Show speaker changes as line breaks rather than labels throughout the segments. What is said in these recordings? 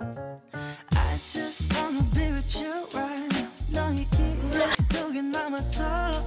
I just wanna be with you right now. 너의 기억 속에 남아서.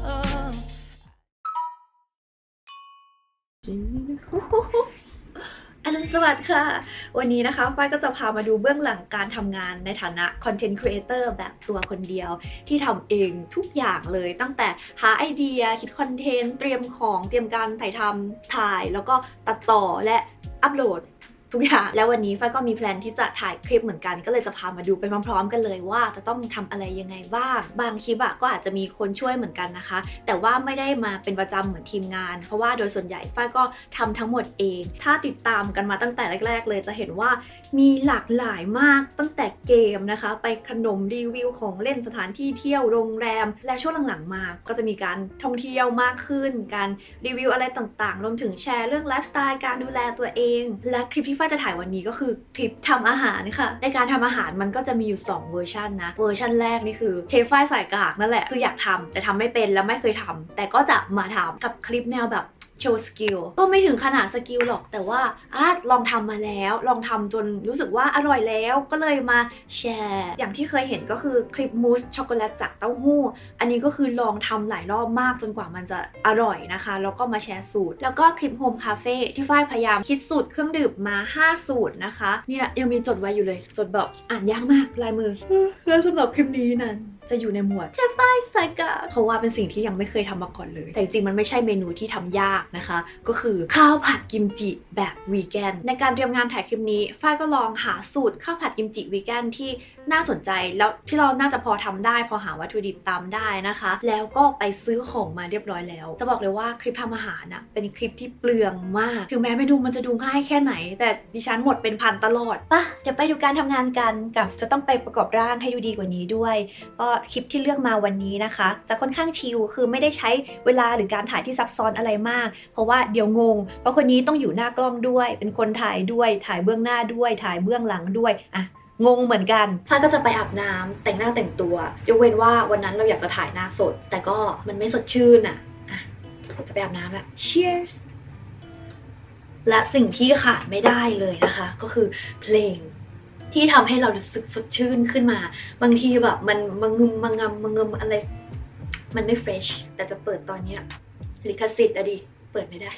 อรุณสวัสดิ์ค่ะวันนี้นะคะฝ้ายก็จะพามาดูเบื้องหลังการทำงานในฐานะ Content Creator แบบตัวคนเดียวที่ทำเองทุกอย่างเลยตั้งแต่หาไอเดียคิดคอนเทนต์เตรียมของเตรียมการถ่ายแล้วก็ตัดต่อและอัปโหลดทุกอย่างแล้ววันนี้ฝ้ายก็มีแพลนที่จะถ่ายคลิปเหมือนกันก็เลยจะพามาดูไปพร้อมๆกันเลยว่าจะต้องทำอะไรยังไงบ้างบางคลิปก็อาจจะมีคนช่วยเหมือนกันนะคะแต่ว่าไม่ได้มาเป็นประจำเหมือนทีมงานเพราะว่าโดยส่วนใหญ่ฝ้ายก็ทำทั้งหมดเองถ้าติดตามกันมาตั้งแต่แรกๆเลยจะเห็นว่ามีหลากหลายมากตั้งแต่เกมนะคะไปขนมรีวิวของเล่นสถานที่เที่ยวโรงแรมและช่วงหลังๆมาก็จะมีการท่องเที่ยวมากขึ้นการรีวิวอะไรต่างๆรวมถึงแชร์เรื่องไลฟ์สไตล์การดูแลตัวเองและคลิปที่ฝ้ายจะถ่ายวันนี้ก็คือคลิปทำอาหารค่ะในการทำอาหารมันก็จะมีอยู่2เวอร์ชันนะเวอร์ชันแรกนี่คือเชฟฝ้ายสายกากนั่นแหละคืออยากทำแต่ทำไม่เป็นแล้วไม่เคยทำแต่ก็จะมาทำกับคลิปแนวแบบโชว์สกิลก็ไม่ถึงขนาดสกิลหรอกแต่ว่าลองทำมาแล้วลองทำจนรู้สึกว่าอร่อยแล้วก็เลยมาแชร์อย่างที่เคยเห็นก็คือคลิปมูสช็อกโกแลตจากเต้าหู้อันนี้ก็คือลองทำหลายรอบมากจนกว่ามันจะอร่อยนะคะแล้วก็มาแชร์สูตรแล้วก็คลิปโฮมคาเฟ่ที่ฝ้ายพยายามคิดสูตรเครื่องดื่มมา5สูตรนะคะเนี่ยยังมีจดไว้อยู่เลยจดแบบอ่านยากมากลายมือแล้วสำหรับคลิปนี้นั้นจะอยู่ในหมวดเชฟฝ้ายสายกากเพราะว่าเป็นสิ่งที่ยังไม่เคยทำมาก่อนเลยแต่จริงๆมันไม่ใช่เมนูที่ทำยากนะคะก็คือข้าวผัดกิมจิแบบวีแกนในการเตรียมงานถ่ายคลิปนี้ฝ้ายก็ลองหาสูตรข้าวผัดกิมจิวีแกนที่น่าสนใจแล้วที่เราน่าจะพอทำได้พอหาวัตถุดิบตามได้นะคะแล้วก็ไปซื้อของมาเรียบร้อยแล้วจะบอกเลยว่าคลิปทำอาหารเป็นคลิปที่เปลืองมากถึงแม้เมนูมันจะดูง่ายแค่ไหนแต่ดิฉันหมดเป็นพันตลอดป่ะเดี๋ยวไปดูการทำงานกันกับจะต้องไปประกอบร่างให้ดูดีกว่านี้ด้วยก็คลิปที่เลือกมาวันนี้นะคะจะค่อนข้างชิลคือไม่ได้ใช้เวลาหรือการถ่ายที่ซับซ้อนอะไรมากเพราะว่าเดี๋ยวงงเพราะคนนี้ต้องอยู่หน้ากล้องด้วยเป็นคนถ่ายด้วยถ่ายเบื้องหน้าด้วยถ่ายเบื้องหลังด้วยงงเหมือนกันฝ้ายก็จะไปอาบน้ำแต่งหน้าแต่งตัวยกเว้นว่าวันนั้นเราอยากจะถ่ายหน้าสดแต่ก็มันไม่สดชื่นจะไปอาบน้ำแล้ว Cheers และสิ่งที่ขาดไม่ได้เลยนะคะก็คือเพลงที่ทำให้เรารู้สึกสดชื่นขึ้นมาบางทีแบบมันมังงึมมังงำมังงึมอะไรมันไม่เฟรชแต่จะเปิดตอนเนี้ยลิขสิทธิ์ดิเปิดไม่ได้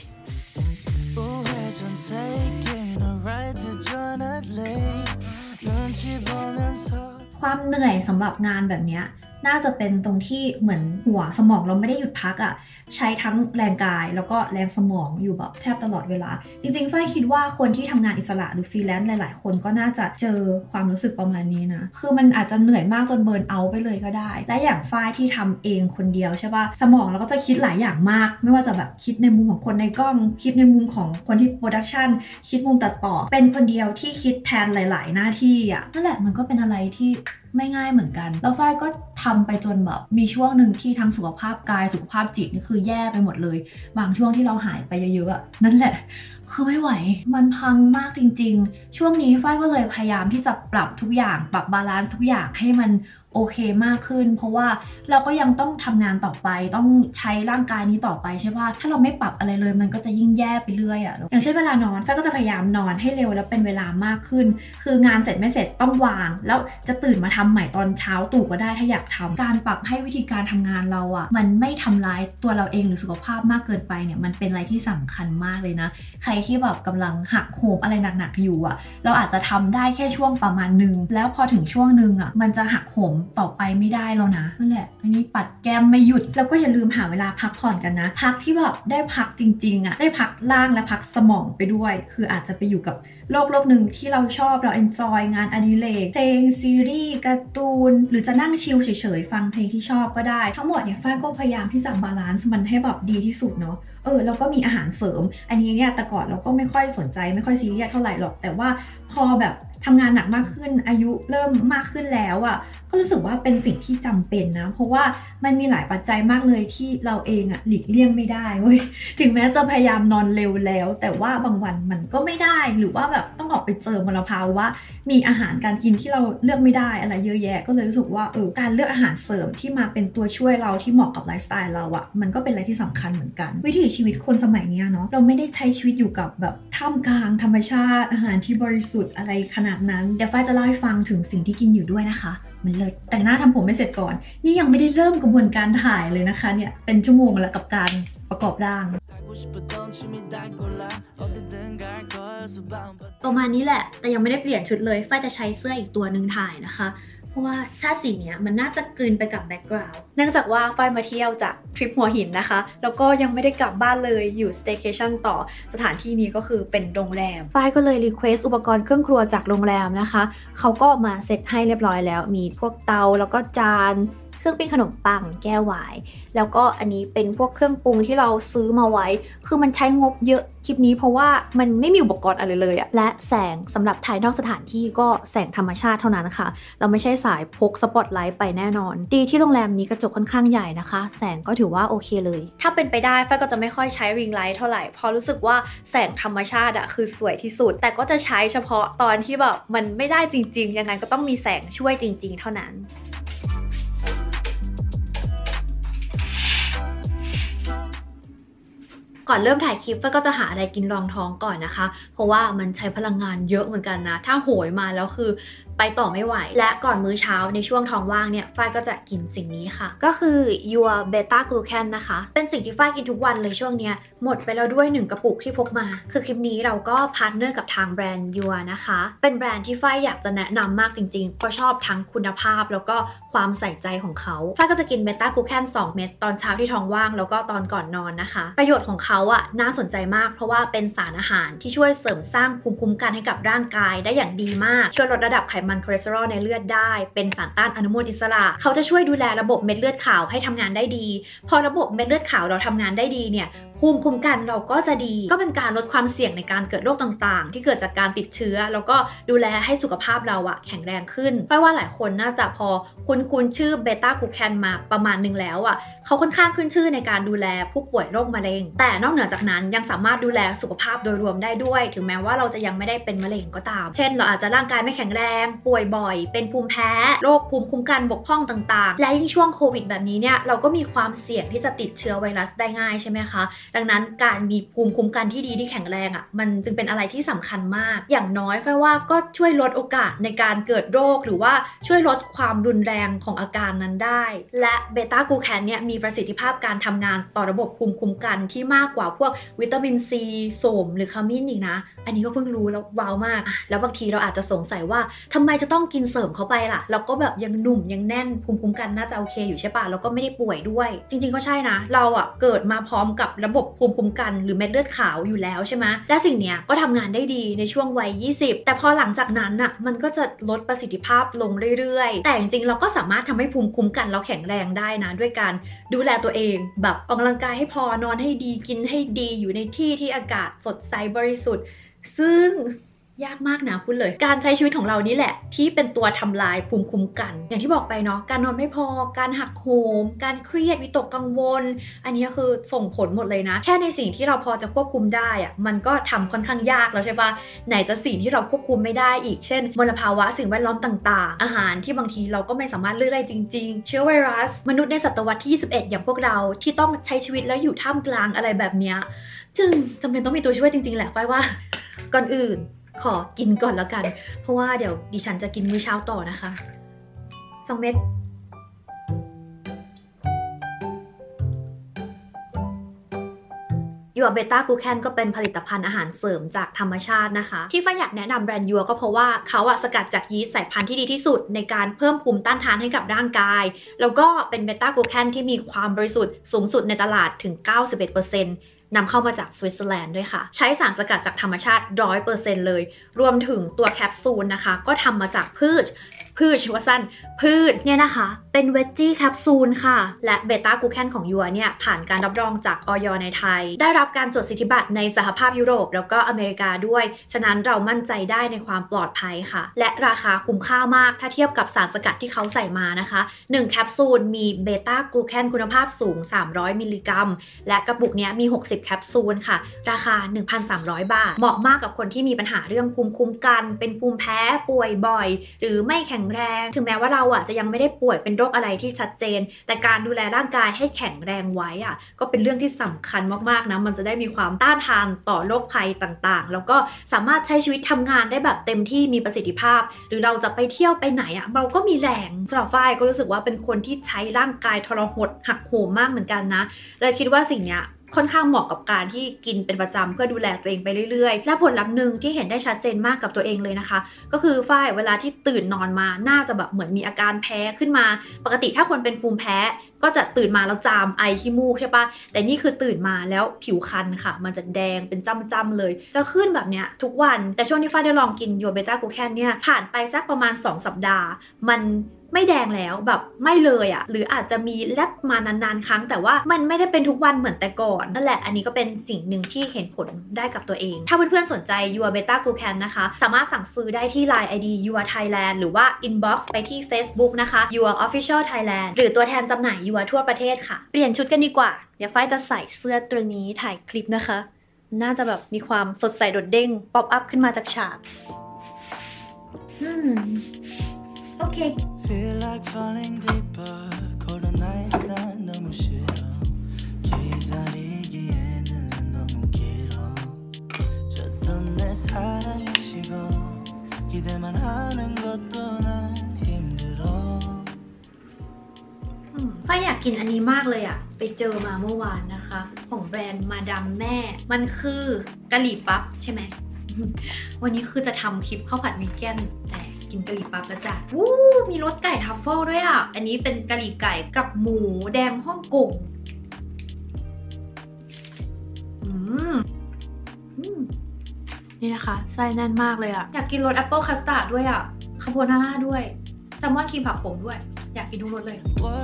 ความเหนื่อยสำหรับงานแบบนี้น่าจะเป็นตรงที่เหมือนหัวสมองเราไม่ได้หยุดพักใช้ทั้งแรงกายแล้วก็แรงสมองอยู่แบบแทบตลอดเวลาจริงๆฝ้ายคิดว่าคนที่ทำงานอิสระหรือฟรีแลนซ์หลายๆคนก็น่าจะเจอความรู้สึกประมาณนี้นะคือมันอาจจะเหนื่อยมากจนเบิร์นเอาท์ไปเลยก็ได้และอย่างฝ้ายที่ทำเองคนเดียวใช่ป่ะสมองเราก็จะคิดหลายอย่างมากไม่ว่าจะแบบคิดในมุมของคนในกล้องคิดในมุมของคนที่โปรดักชันคิดมุมตัดต่อเป็นคนเดียวที่คิดแทนหลายๆหน้าที่นั่นแหละมันก็เป็นอะไรที่ไม่ง่ายเหมือนกันแล้วฝ้ายก็ทำไปจนแบบมีช่วงหนึ่งที่ทั้งสุขภาพกายสุขภาพจิตนี่คือแย่ไปหมดเลยบางช่วงที่เราหายไปเยอะๆนั่นแหละคือไม่ไหวมันพังมากจริงๆช่วงนี้ฝ้ายก็เลยพยายามที่จะปรับทุกอย่างปรับบาลานซ์ทุกอย่างให้มันโอเคมากขึ้นเพราะว่าเราก็ยังต้องทำงานต่อไปต้องใช้ร่างกายนี้ต่อไปใช่ป่ะถ้าเราไม่ปรับอะไรเลยมันก็จะยิ่งแย่ไปเรื่อยอย่างเช่นเวลานอนฝ้ายก็จะพยายามนอนให้เร็วแล้วเป็นเวลามากขึ้นคืองานเสร็จไม่เสร็จต้องวางแล้วจะตื่นมาทำใหม่ตอนเช้าตู่ก็ได้ถ้าอยากทำการปรับให้วิธีการทำงานเรามันไม่ทำร้ายตัวเราเองหรือสุขภาพมากเกินไปเนี่ยมันเป็นอะไรที่สำคัญมากเลยนะใครที่แบบกำลังหักโหมอะไรหนักๆอยู่เราอาจจะทำได้แค่ช่วงประมาณนึงแล้วพอถึงช่วงนึงมันจะหักโหมต่อไปไม่ได้แล้วนะนั่นแหละอันนี้ปัดแก้มไม่หยุดแล้วก็อย่าลืมหาเวลาพักผ่อนกันนะพักที่แบบได้พักจริงๆได้พักร่างและพักสมองไปด้วยคืออาจจะไปอยู่กับโลกหนึ่งที่เราชอบเราเอนจอยงานอดิเรกเพลงซีรีส์การ์ตูนหรือจะนั่งชิลเฉยๆฟังเพลงที่ชอบก็ได้ทั้งหมดเนี่ยฝ้ายก็พยายามที่จะบาลานซ์มันให้แบบดีที่สุดเนาะแล้วก็มีอาหารเสริมอันนี้เนี่ยแต่ก่อนเราก็ไม่ค่อยสนใจไม่ค่อยซีเรียสเท่าไหร่หรอกแต่ว่าพอแบบทำงานหนักมากขึ้นอายุเริ่มมากขึ้นแล้วก็รู้สึกว่าเป็นสิ่งที่จำเป็นนะเพราะว่ามันมีหลายปัจจัยมากเลยที่เราเองหลีกเลี่ยงไม่ได้เว้ยถึงแม้จะพยายามนอนเร็วแล้วแต่ว่าบางวันมันก็ไม่ได้หรือว่าแบบแบบต้องออกไปเจอมลภาวะมีอาหารการกินที่เราเลือกไม่ได้อะไรเยอะแยะก็เลยรู้สึกว่าการเลือกอาหารเสริมที่มาเป็นตัวช่วยเราที่เหมาะกับไลฟ์สไตล์เราอะมันก็เป็นอะไรที่สำคัญเหมือนกันวิถีชีวิตคนสมัยนี้เนาะเราไม่ได้ใช้ชีวิตอยู่กับแบบท่ามกลางธรรมชาติอาหารที่บริสุทธิ์อะไรขนาดนั้นเดี๋ยวฝ้ายจะเล่าให้ฟังถึงสิ่งที่กินอยู่ด้วยนะคะมันเลิศแต่งหน้าทำผมไม่เสร็จก่อนนี่ยังไม่ได้เริ่มกระบวนการถ่ายเลยนะคะเนี่ยเป็นชั่วโมงแล้วกับการประกอบร่างประมาณนี้แหละแต่ยังไม่ได้เปลี่ยนชุดเลยฝ้ายจะใช้เสื้ออีกตัวหนึ่งถ่ายนะคะเพราะว่าชาติสีเนี้ยมันน่าจะกลืนไปกับแบ็คกราวด์เนื่องจากว่าฝ้ายมาเที่ยวจากทริปหัวหินนะคะแล้วก็ยังไม่ได้กลับบ้านเลยอยู่ staycation ต่อสถานที่นี้ก็คือเป็นโรงแรมฝ้ายก็เลยรีเควสอุปกรณ์เครื่องครัวจากโรงแรมนะคะเขาก็มาเซตให้เรียบร้อยแล้วมีพวกเตาแล้วก็จานเครื่องปิ้งขนมปังแก้วไวน์แล้วก็อันนี้เป็นพวกเครื่องปรุงที่เราซื้อมาไว้คือมันใช้งบเยอะคลิปนี้เพราะว่ามันไม่มีอุปกรณ์อะไรเลยอะและแสงสำหรับถ่ายนอกสถานที่ก็แสงธรรมชาติเท่านั้นค่ะเราไม่ใช่สายพกสปอตไลท์ไปแน่นอนดีที่โรงแรมนี้กระจกค่อนข้างใหญ่นะคะแสงก็ถือว่าโอเคเลยถ้าเป็นไปได้ฝ้ายก็จะไม่ค่อยใช้ริงไลท์เท่าไหร่เพราะรู้สึกว่าแสงธรรมชาติอะคือสวยที่สุดแต่ก็จะใช้เฉพาะตอนที่แบบมันไม่ได้จริงๆยังไงก็ต้องมีแสงช่วยจริงๆเท่านั้นก่อนเริ่มถ่ายคลิปฝ้ายก็จะหาอะไรกินรองท้องก่อนนะคะเพราะว่ามันใช้พลังงานเยอะเหมือนกันนะถ้าโหยมาแล้วคือไปต่อไม่ไหวและก่อนมื้อเช้าในช่วงท้องว่างเนี่ยฝ้ายก็จะกินสิ่งนี้ค่ะก็คือ Your Beta Glucan นะคะเป็นสิ่งที่ฝ้ายกินทุกวันเลยช่วงเนี้ยหมดไปแล้วด้วย1กระปุกที่พกมาคือคลิปนี้เราก็พาร์ทเนอร์กับทางแบรนด์ Your นะคะเป็นแบรนด์ที่ฝ้ายอยากจะแนะนำมากจริงๆเพราะชอบทั้งคุณภาพแล้วก็ความใส่ใจของเขาฝ้ายก็จะกิน Beta Glucan 2 เม็ดตอนเช้าที่ท้องว่างแล้วก็ตอนก่อนนอนนะคะประโยชน์ของเขาอะน่าสนใจมากเพราะว่าเป็นสารอาหารที่ช่วยเสริมสร้างภูมิคุ้มกันให้กับร่างกายได้อย่างดีมากช่วยลดระดับไขมันคอเลสเตอรอลในเลือดได้เป็นสารต้านอนุมูลอิสระเขาจะช่วยดูแลระบบเม็ดเลือดขาวให้ทำงานได้ดีพอระบบเม็ดเลือดขาวเราทำงานได้ดีเนี่ยภูมิคุ้มกันเราก็จะดีก็เป็นการลดความเสี่ยงในการเกิดโรคต่างๆที่เกิดจากการติดเชื้อแล้วก็ดูแลให้สุขภาพเราอะแข็งแรงขึ้นเพราะว่าหลายคนน่าจะพอคุ้นชื่อเบต้ากลูแคนมาประมาณนึงแล้วอะเขาค่อนข้างขึ้นชื่อในการดูแลผู้ป่วยโรคมะเร็งแต่นอกเหนือจากนั้นยังสามารถดูแลสุขภาพโดยรวมได้ด้วยถึงแม้ว่าเราจะยังไม่ได้เป็นมะเร็งก็ตามเช่นเราอาจจะร่างกายไม่แข็งแรงป่วยบ่อยเป็นภูมิแพ้โรคภูมิคุ้มกันบกพร่องต่างๆและยิ่งช่วงโควิดแบบนี้เนี่ยเราก็มีความเสี่ยงที่จะติดเชื้อไวรัสได้ง่ายใช่ไหมคะดังนั้นการมีภูมิคุ้มกันที่ดีที่แข็งแรงอ่ะมันจึงเป็นอะไรที่สำคัญมากอย่างน้อยฝ้ายว่าก็ช่วยลดโอกาสในการเกิดโรคหรือว่าช่วยลดความรุนแรงของอาการนั้นได้และเบต้ากลูแคนเนี่ยมีประสิทธิภาพการทำงานต่อระบบภูมิคุ้มกันที่มากกว่าพวกวิตามินซีโสมหรือขมิ้นอีกนะอันนี้ก็เพิ่งรู้แล้วว้าวมากแล้วบางทีเราอาจจะสงสัยว่าทำไมจะต้องกินเสริมเข้าไปล่ะเราก็แบบยังหนุ่มยังแน่นภูมิคุ้มกันน่าจะโอเคอยู่ใช่ปะแล้วก็ไม่ได้ป่วยด้วยจริงๆก็ใช่นะเราอ่ะเกิดมาพร้อมกับระบบภูมิคุ้มกันหรือเม็ดเลือดขาวอยู่แล้วใช่ไหมและสิ่งเนี้ยก็ทำงานได้ดีในช่วงวัย20แต่พอหลังจากนั้นน่ะมันก็จะลดประสิทธิภาพลงเรื่อยๆแต่จริงๆเราก็สามารถทำให้ภูมิคุ้มกันเราแข็งแรงได้นะด้วยการดูแลตัวเองแบบออกกำลังกายให้พอนอนให้ดีกินให้ดีอยู่ในที่ที่อากาศสดใสบริสุทธิ์ซึ่งยากมากนะพูดเลยการใช้ชีวิตของเรานี่แหละที่เป็นตัวทำลายภูมิคุ้มกันอย่างที่บอกไปเนาะการนอนไม่พอการหักโหมการเครียดวิตกกังวลอันนี้คือส่งผลหมดเลยนะแค่ในสิ่งที่เราพอจะควบคุมได้อะมันก็ทำค่อนข้างยากแล้วใช่ปะไหนจะสิ่งที่เราควบคุมไม่ได้อีกเช่นมลภาวะสิ่งแวดล้อมต่างๆอาหารที่บางทีเราก็ไม่สามารถเลือกได้จริงๆเชื้อไวรัสมนุษย์ในศตวรรษที่21อย่างพวกเราที่ต้องใช้ชีวิตแล้วอยู่ท่ามกลางอะไรแบบเนี้ยจึงจำเป็นต้องมีตัวช่วยจริงๆแหละฝ้ายว่าก่อนอื่นขอกินก่อนแล้วกันเพราะว่าเดี๋ยวดิฉันจะกินมื้อเช้าต่อนะคะ2 เม็ดยัวเบต้ากลูแคนก็เป็นผลิตภัณฑ์อาหารเสริมจากธรรมชาตินะคะที่ฝ้ายอยากแนะนำแบรนด์ยัวก็เพราะว่าเขาสกัดจากยีสต์สายพันธุ์ที่ดีที่สุดในการเพิ่มภูมิต้านทานให้กับร่างกายแล้วก็เป็นเบต้ากลูแคนที่มีความบริสุทธิ์สูงสุดในตลาดถึง 91%นำเข้ามาจากสวิตเซอร์แลนด์ด้วยค่ะใช้สารสกัดจากธรรมชาติ 100% เลยรวมถึงตัวแคปซูลนะคะก็ทำมาจากพืชพืชชื่อว่าสั้นพืชเนี่ยนะคะเป็นเวจจี้แคปซูลค่ะและเบต้ากูแคนของยัวเนี่ยผ่านการรับรองจากอย.ในไทยได้รับการจดสิทธิบัตรในสหภาพยุโรปแล้วก็อเมริกาด้วยฉะนั้นเรามั่นใจได้ในความปลอดภัยค่ะและราคาคุ้มค่ามากถ้าเทียบกับสารสกัดที่เขาใส่มานะคะ1แคปซูลมีเบต้ากลูแคนคุณภาพสูง300มิลลิกรัมและกระปุกนี้มี60แคปซูลค่ะราคา 1,300 บาทเหมาะมากกับคนที่มีปัญหาเรื่องภูมิคุ้มกันเป็นภูมิแพ้ป่วยบ่อยหรือไม่แข็งแรงถึงแม้ว่าเราจะยังไม่ได้ป่วยเป็นโรคอะไรที่ชัดเจนแต่การดูแลร่างกายให้แข็งแรงไว้ก็เป็นเรื่องที่สำคัญมากๆนะมันจะได้มีความต้านทานต่อโรคภัยต่างๆแล้วก็สามารถใช้ชีวิตทำงานได้แบบเต็มที่มีประสิทธิภาพหรือเราจะไปเที่ยวไปไหนเราก็มีแรงสำหรับฝ้ายก็รู้สึกว่าเป็นคนที่ใช้ร่างกายทรหดหักโหมมากเหมือนกันนะเลยคิดว่าสิ่งเนี้ยค่อนข้างเหมาะกับการที่กินเป็นประจำเพื่อดูแลตัวเองไปเรื่อยๆและผลลัพธ์หนึ่งที่เห็นได้ชัดเจนมากกับตัวเองเลยนะคะก็คือฝ้ายเวลาที่ตื่นนอนมาน่าจะแบบเหมือนมีอาการแพ้ขึ้นมาปกติถ้าคนเป็นภูมิแพ้ก็จะตื่นมาแล้วจามไอขี้มูกใช่ปะแต่นี่คือตื่นมาแล้วผิวคันค่ะมันจะแดงเป็นจ้ำๆเลยจะขึ้นแบบเนี้ยทุกวันแต่ช่วงที่ฝ้ายได้ลองกินยัวเบต้ากูแคนเนี่ยผ่านไปสักประมาณ2 สัปดาห์มันไม่แดงแล้วแบบไม่เลยหรืออาจจะมีแลบมานานๆครั้งแต่ว่ามันไม่ได้เป็นทุกวันเหมือนแต่ก่อนนั่นแหละอันนี้ก็เป็นสิ่งหนึ่งที่เห็นผลได้กับตัวเองถ้าเพื่อนๆสนใจยัวเบต้ากูแคนนะคะสามารถสั่งซื้อได้ที่ Line ID Your Thailand หรือว่า Inbox ไปที่ Facebook นะคะ Your Official Thailand หรือตัวแทนจำหน่ายยัวทั่วประเทศค่ะเปลี่ยนชุดกันดีกว่าเดี๋ยวฝ้ายจะใส่เสื้อตัวนี้ถ่ายคลิปนะคะน่าจะแบบมีความสดใสโดดเด้งป๊อปอัพขึ้นมาจากฉากโอเค
Feel like falling deeper cold nights 난 너무 싫어 기다리기에는 너무 길어 줬던 내 사랑이 식어 기대만 하는 것도 난 힘들어
ฝ้ายอยากกินอันนี้มากเลยไปเจอมาเมื่อวานนะคะของแบรนด์มาดามแม่มันคือกะหรี่ปั๊บใช่ไหม วันนี้คือจะทำคลิปข้าวผัดวีแกนแต่กินกะหรี่ปั๊บแล้วจ้ะมีรสไก่ทัฟเฟิลด้วยอันนี้เป็นกะหรี่ไก่กับหมูแดงฮ่องกงนี่นะคะไส้แน่นมากเลยอยากกินรสแอปเปิลคัสตาร์ดด้วยคาโบนาร่าด้วยแซลมอนครีมผักโขมด้วยอยากกินทุกรสเลย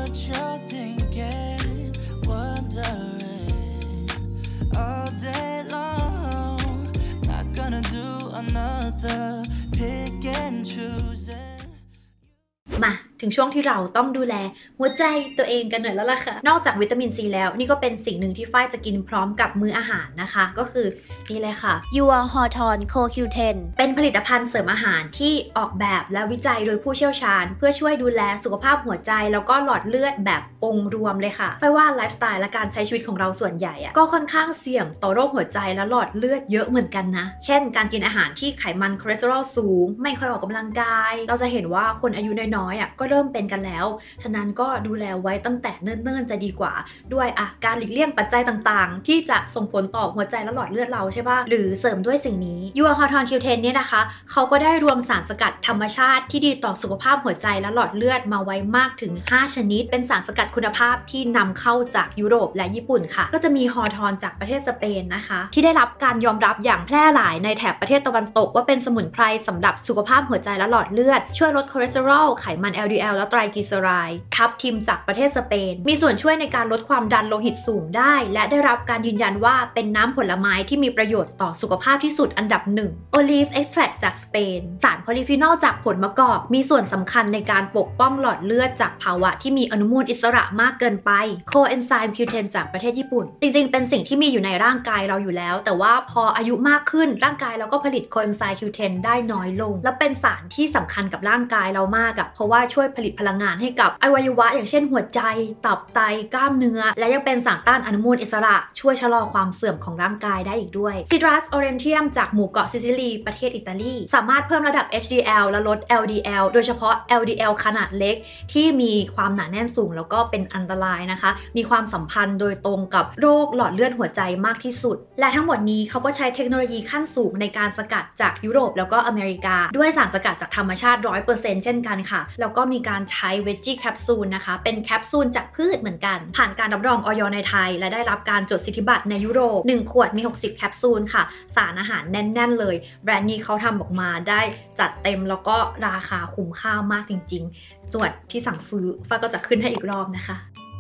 มาถึงช่วงที่เราต้องดูแลหัวใจตัวเองกันหน่อยแล้วล่ะค่ะนอกจากวิตามินซีแล้วนี่ก็เป็นสิ่งหนึ่งที่ฝ้ายจะกินพร้อมกับมื้ออาหารนะคะก็คือนี่เลยค่ะ Your Horton CoQ10 เป็นผลิตภัณฑ์เสริมอาหารที่ออกแบบและวิจัยโดยผู้เชี่ยวชาญเพื่อช่วยดูแลสุขภาพหัวใจแล้วก็หลอดเลือดแบบองค์รวมเลยค่ะฝ้ายว่าไลฟ์สไตล์และการใช้ชีวิตของเราส่วนใหญ่ก็ค่อนข้างเสี่ยงต่อโรคหัวใจและหลอดเลือดเยอะเหมือนกันนะเช่นการกินอาหารที่ไขมันคอเลสเตอรอลสูงไม่ค่อยออกกำลังกายเราจะเห็นว่าคนอายุน้อยๆก็เริ่มเป็นกันแล้วฉะนั้นก็ดูแลไว้ตั้งแต่เนิ่นๆจะดีกว่าด้วยการหลีกเลี่ยงปัจจัยต่างๆที่จะส่งผลต่อหัวใจและหลอดเลือดเราใช่ป่ะหรือเสริมด้วยสิ่งนี้ Your Horton Q10 เนี่ยนะคะเขาก็ได้รวมสารสกัดธรรมชาติที่ดีต่อสุขภาพหัวใจและหลอดเลือดมาไว้มากถึง5ชนิดเป็นสารสกัดคุณภาพที่นำเข้าจากยุโรปและญี่ปุ่นค่ะก็จะมีฮอร์ทอนจากประเทศสเปนนะคะที่ได้รับการยอมรับอย่างแพร่หลายในแถบประเทศตะวันตกว่าเป็นสมุนไพรสำหรับสุขภาพหัวใจและหลอดเลือดช่วยลดคอเลสเตอรอลไขมัน LDL และไตรกลีเซอไรด์ทับทิมจากประเทศสเปนมีส่วนช่วยในการลดความดันโลหิตสูงได้และได้รับการยืนยันว่าเป็นน้ำผลไม้ที่มีประโยชน์ต่อสุขภาพที่สุดอันดับ1 Olive Extract จากสเปนสารโพลีฟีนอลจากผลมะกอกมีส่วนสำคัญในการปกป้องหลอดเลือดจากภาวะที่มีอนุมูลอิสระมากเกินไป Coenzyme Q10 จากประเทศญี่ปุ่นจริงๆเป็นสิ่งที่มีอยู่ในร่างกายเราอยู่แล้วแต่ว่าพออายุมากขึ้นร่างกายเราก็ผลิต Coenzyme Q10 ได้น้อยลงและเป็นสารที่สำคัญกับร่างกายเรามากเพราะว่าช่วยผลิตพลังงานให้กับอวัยวะอย่างเช่นหัวใจตับไตกล้ามเนื้อและยังเป็นสารต้านอนุมูลอิสระช่วยชะลอความเสื่อมของร่างกายได้อีกด้วย Citrus Aurantium จากหมู่เกาะซิซิลีประเทศอิตาลีสามารถเพิ่มระดับ HDL และลด LDL โดยเฉพาะ LDL ขนาดเล็กที่มีความหนาแน่นสูงแล้วก็เป็นอันตรายนะคะมีความสัมพันธ์โดยตรงกับโรคหลอดเลือดหัวใจมากที่สุดและทั้งหมดนี้เขาก็ใช้เทคโนโลยีขั้นสูงในการสกัดจากยุโรปแล้วก็อเมริกาด้วยสารสกัดจากธรรมชาติ 100% เช่นกันค่ะแล้วก็มีมีการใช้เวจจี้แคปซูลนะคะเป็นแคปซูลจากพืชเหมือนกันผ่านการรับรองอย.ในไทยและได้รับการจดสิทธิบัตรในยุโรป1ขวดมี60แคปซูลค่ะสารอาหารแน่นๆเลยแบรนด์นี้เขาทำออกมาได้จัดเต็มแล้วก็ราคาคุ้มค่ามากจริงๆส่วนที่สั่งซื้อฟ้าก็จะขึ้นให้อีกรอบนะคะ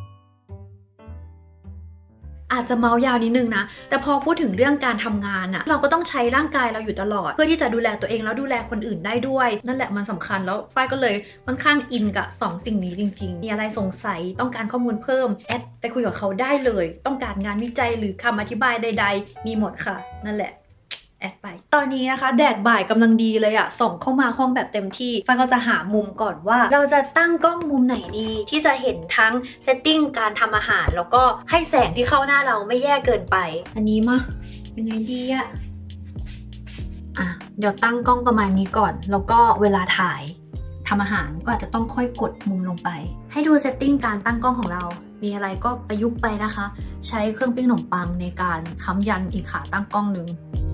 อาจจะเมาส์ยาวนิดนึงนะแต่พอพูดถึงเรื่องการทำงานอะเราก็ต้องใช้ร่างกายเราอยู่ตลอดเพื่อที่จะดูแลตัวเองแล้วดูแลคนอื่นได้ด้วยนั่นแหละมันสำคัญแล้วฝ้ายก็เลยค่อนข้างอินกับ2สิ่งนี้จริงๆมีอะไรสงสัยต้องการข้อมูลเพิ่มแอดไปคุยกับเขาได้เลยต้องการงานวิจัยหรือคำอธิบายใดๆมีหมดค่ะนั่นแหละแอดไปตอนนี้นะคะแดดบ่ายกำลังดีเลยอะส่องเข้ามาห้องแบบเต็มที่ฟ้าก็จะหามุมก่อนว่าเราจะตั้งกล้องมุมไหนดีที่จะเห็นทั้งเซตติ้งการทำอาหารแล้วก็ให้แสงที่เข้าหน้าเราไม่แย่เกินไปอันนี้มายังไงดีอะเดี๋ยวตั้งกล้องประมาณนี้ก่อนแล้วก็เวลาถ่ายทำอาหารก็อาจจะต้องค่อยกดมุมลงไปให้ดูเซตติ้งการตั้งกล้องของเรามีอะไรก็ประยุกต์ไปนะคะใช้เครื่องปิ้งขนมปังในการค้ำยันอีกขาตั้งกล้องหนึ่ง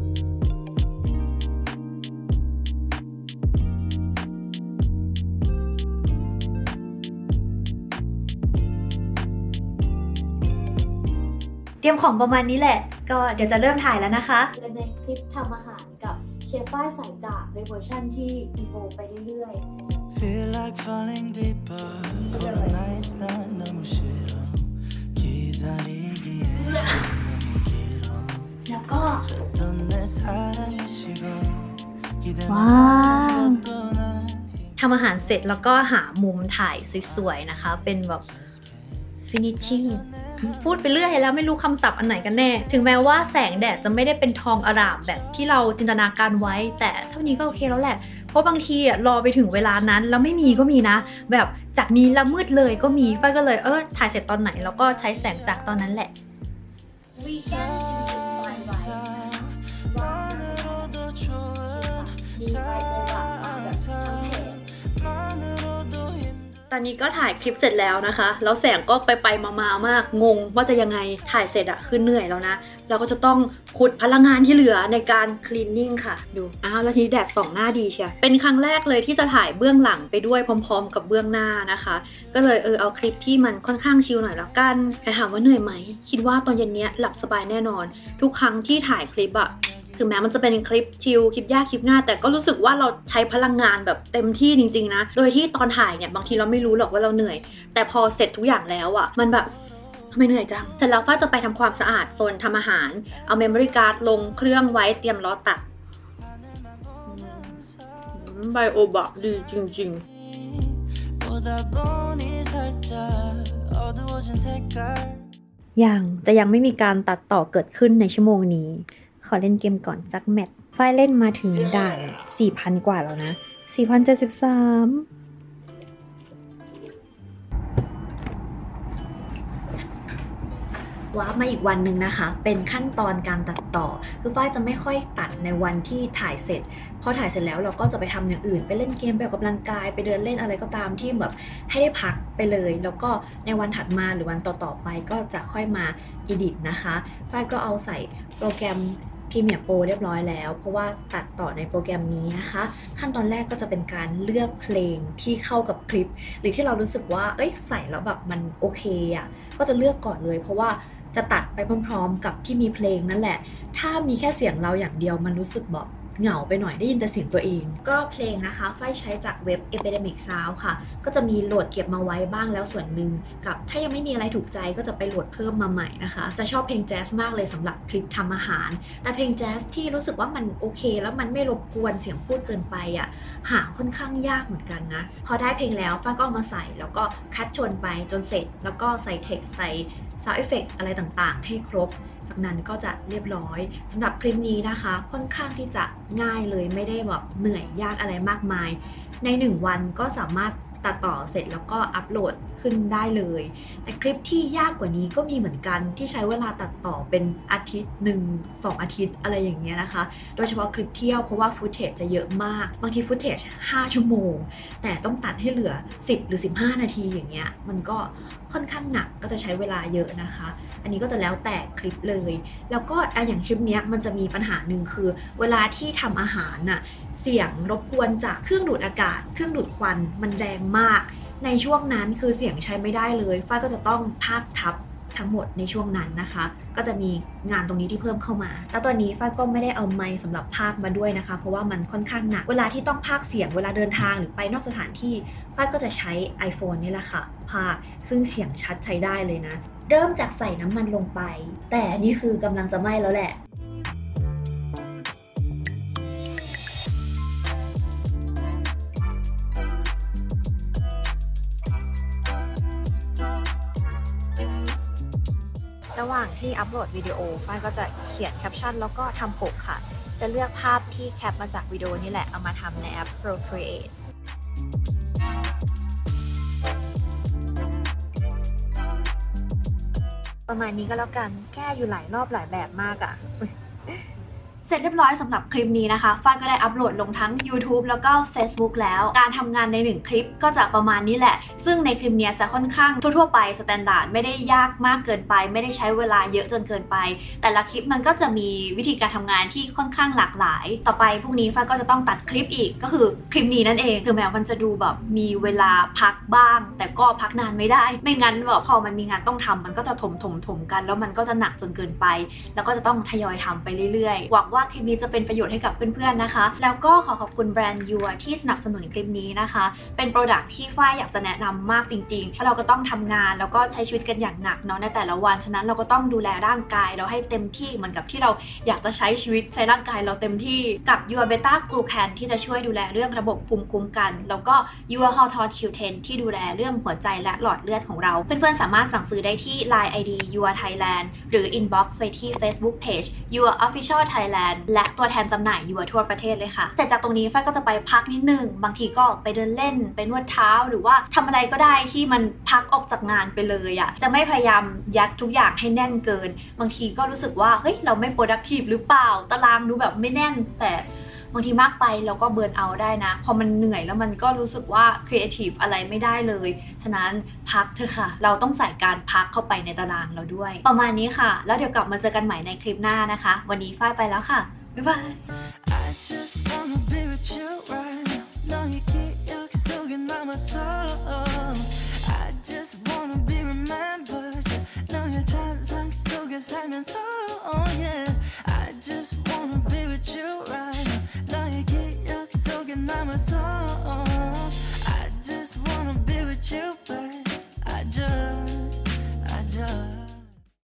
เตรียมของประมาณนี้แหละก็เดี๋ยวจะเริ่มถ่ายแล้วนะคะในคลิปทำอาหารกับเชฟฝ้ายสายจากในเวอร์ชันที่อีโวไปเรื่อยๆ
Feel like falling deeper cold nights 난 너무 싫어 기다리기에 너무 길어
แล้วก็
줬던 내 사랑의 시간 기대만 하는 것도 난
ทำอาหารเสร็จแล้วก็หามุมถ่ายสวยๆนะคะเป็นแบบ finishingพูดไปเรื่อยแล้วไม่รู้คำศัพท์อันไหนกันแน่ถึงแม้ว่าแสงแดดจะไม่ได้เป็นทองอร่ามแบบที่เราจินตนาการไว้แต่เท่านี้ก็โอเคแล้วแหละเพราะบางทีรอไปถึงเวลานั้นแล้วไม่มีก็มีนะแบบจากนี้แล้วมืดเลยก็มีฝ้ายก็เลยถ่ายเสร็จตอนไหนแล้วก็ใช้แสงจากตอนนั้นแหละ Weekend into my life มีใบโอบะมาแบบทั้งแผงตอนนี้ก็ถ่ายคลิปเสร็จแล้วนะคะแล้วแสงก็ไปมามากงงว่าจะยังไงถ่ายเสร็จคือเหนื่อยแล้วนะเราก็จะต้องขุดพลังงานที่เหลือในการคลีนนิ่งค่ะดูแล้วทีนี้แดดส่องหน้าดีเชียเป็นครั้งแรกเลยที่จะถ่ายเบื้องหลังไปด้วยพร้อมๆกับเบื้องหน้านะคะก็เลยเอาคลิปที่มันค่อนข้างชิลหน่อยแล้วกันแต่ถามว่าเหนื่อยไหมคิดว่าตอนเย็นนี้หลับสบายแน่นอนทุกครั้งที่ถ่ายคลิปถึงแม้มันจะเป็นคลิปชิลคลิปยากคลิปง่ายแต่ก็รู้สึกว่าเราใช้พลังงานแบบเต็มที่จริงๆนะโดยที่ตอนถ่ายเนี่ยบางทีเราไม่รู้หรอกว่าเราเหนื่อยแต่พอเสร็จทุกอย่างแล้วมันแบบทำไมเหนื่อยจังเสร็จแล้วฝ้าจะไปทำความสะอาดโซนทำอาหารเอาเมมโมรี่การ์ดลงเครื่องไว้เตรียมรอตัดไบโอบะดีจริงๆยังไม่มีการตัดต่อเกิดขึ้นในชั่วโมงนี้ขอเล่นเกมก่อนสักแมตช์ฝ้ายเล่นมาถึงด่าน 4,000 กว่าแล้วนะ 4,073 ว้ามาอีกวันหนึ่งนะคะเป็นขั้นตอนการตัดต่อคือฝ้ายจะไม่ค่อยตัดในวันที่ถ่ายเสร็จพอถ่ายเสร็จแล้วเราก็จะไปทำอย่างอื่นไปเล่นเกมไปออกกำลังกายไปเดินเล่นอะไรก็ตามที่แบบให้ได้พักไปเลยแล้วก็ในวันถัดมาหรือวันต่อๆไปก็จะค่อยมาอีดิทนะคะฝ้ายก็เอาใส่โปรแกรมPremiere Pro เรียบร้อยแล้วเพราะว่าตัดต่อในโปรแกรมนี้นะคะขั้นตอนแรกก็จะเป็นการเลือกเพลงที่เข้ากับคลิปหรือที่เรารู้สึกว่าใส่แล้วแบบมันโอเคก็จะเลือกก่อนเลยเพราะว่าจะตัดไปพร้อมๆกับที่มีเพลงนั่นแหละถ้ามีแค่เสียงเราอย่างเดียวมันรู้สึกแบบเหงาไปหน่อยได้ยินแต่เสียงตัวเองก็เพลงนะคะฝ้ายใช้จากเว็บ Epidemic Sound ค่ะก็จะมีโหลดเก็บมาไว้บ้างแล้วส่วนหนึ่งกับถ้ายังไม่มีอะไรถูกใจก็จะไปโหลดเพิ่มมาใหม่นะคะจะชอบเพลงแจ๊สมากเลยสำหรับคลิปทำอาหารแต่เพลงแจ๊สที่รู้สึกว่ามันโอเคแล้วมันไม่รบกวนเสียงพูดเกินไปหาค่อนข้างยากเหมือนกันนะพอได้เพลงแล้วฝ้ายก็เอามาใส่แล้วก็คัดชนไปจนเสร็จแล้วก็ใส่เท็กซ์ใส่ Sound Effect อะไรต่างๆให้ครบจากนั้นก็จะเรียบร้อยสำหรับคลิปนี้นะคะค่อนข้างที่จะง่ายเลยไม่ได้แบบเหนื่อยยากอะไรมากมายใน1วันก็สามารถตัดต่อเสร็จแล้วก็อัปโหลดขึ้นได้เลยแต่คลิปที่ยากกว่านี้ก็มีเหมือนกันที่ใช้เวลาตัดต่อเป็นอาทิตย์1-2 อาทิตย์อะไรอย่างเงี้ยนะคะโดยเฉพาะคลิปเที่ยวเพราะว่าฟุตเทจจะเยอะมากบางทีฟุตเทจ5 ชั่วโมงแต่ต้องตัดให้เหลือ10 หรือ 15 นาทีอย่างเงี้ยมันก็ค่อนข้างหนักก็จะใช้เวลาเยอะนะคะอันนี้ก็จะแล้วแต่คลิปเลยแล้วก็อย่างคลิปนี้มันจะมีปัญหาหนึ่งคือเวลาที่ทำอาหารเสียงรบกวนจากเครื่องดูดอากาศเครื่องดูดควันมันแรงมากในช่วงนั้นคือเสียงใช้ไม่ได้เลยฝ้ายก็จะต้องพากย์ทับทั้งหมดในช่วงนั้นนะคะก็จะมีงานตรงนี้ที่เพิ่มเข้ามาแล้วตอนนี้ฝ้ายก็ไม่ได้เอาไมค์สำหรับพากย์มาด้วยนะคะเพราะว่ามันค่อนข้างหนักเวลาที่ต้องพากย์เสียงเวลาเดินทางหรือไปนอกสถานที่ฝ้ายก็จะใช้ iPhone นี่แหละค่ะพากย์ซึ่งเสียงชัดใช้ได้เลยนะเริ่มจากใส่น้ำมันลงไปแต่นี่คือกำลังจะไหม้แล้วแหละระหว่างที่อัปโหลดวิดีโอฝ้ายก็จะเขียนแคปชั่นแล้วก็ทำปกค่ะจะเลือกภาพที่แคปมาจากวิดีโอนี่แหละเอามาทำในแอป Procreate ประมาณนี้ก็แล้วกันแก้อยู่หลายรอบหลายแบบมากอะเสร็จเรียบร้อยสำหรับคลิปนี้นะคะฝ้ายก็ได้อัปโหลดลงทั้ง YouTube แล้วก็ Facebook แล้วการทำงานใน1คลิปก็จะประมาณนี้แหละซึ่งในคลิปนี้จะค่อนข้างทั่วๆไปสแตนดาร์ดไม่ได้ยากมากเกินไปไม่ได้ใช้เวลาเยอะจนเกินไปแต่ละคลิปมันก็จะมีวิธีการทำงานที่ค่อนข้างหลากหลายต่อไปพรุ่งนี้ฝ้ายก็จะต้องตัดคลิปอีกก็คือคลิปนี้นั่นเองถึงแม้มันจะดูแบบมีเวลาพักบ้างแต่ก็พักนานไม่ได้ไม่งั้นแบบพอมันมีงานต้องทำมันก็จะถมกันแล้วมันก็จะหนักจนเกินไปแล้วก็จะต้องทยอยทำไปเรื่อยๆหวังว่าคลิปนี้จะเป็นประโยชน์ให้กับเพื่อนๆนะคะแล้วก็ขอบคุณแบรนด์ Your ที่สนับสนุนคลิปนี้นะคะเป็นโปรดักที่ฝ้ายอยากจะแนะนำมากจริงๆเพราะเราก็ต้องทำงานแล้วก็ใช้ชีวิตกันอย่างหนักเนาะในแต่ละวันฉะนั้นเราก็ต้องดูแลร่างกายเราให้เต็มที่เหมือนกับที่เราอยากจะใช้ชีวิตใช้ร่างกายเราเต็มที่กับ Your Beta Glucan ที่จะช่วยดูแลเรื่องระบบภูมิคุ้มกันแล้วก็ Your Hawthorne Q10 ที่ดูแลเรื่องหัวใจและหลอดเลือดของเราเพื่อนๆสามารถสั่งซื้อได้ที่ Line ID Your Thailand หรือ Inbox ไปที่ Facebook Page Your Official Thailand และตัวแทนจำหน่ายYourทั่วประเทศเลยค่ะเสร็จจากตรงนี้ฝ้ายก็จะไปพักนิดนึงบางทีก็ไปเดินเล่นไปนวดเท้าหรือว่าทำอะไรก็ได้ที่มันพักออกจากงานไปเลยอ่ะจะไม่พยายามยัดทุกอย่างให้แน่นเกินบางทีก็รู้สึกว่าเฮ้ยเราไม่ productive หรือเปล่าตารางดูแบบไม่แน่นแต่บางทีมากไปเราก็เบิร์นเอาท์ได้นะพอมันเหนื่อยแล้วมันก็รู้สึกว่าครีเอทีฟอะไรไม่ได้เลยฉะนั้นพักเถอะค่ะเราต้องใส่การพักเข้าไปในตารางเราด้วยประมาณนี้ค่ะแล้วเดี๋ยวกลับมาเจอกันใหม่ในคลิปหน้านะคะวันนี้ฝ้ายไปแล้วค่ะบ๊ายบาย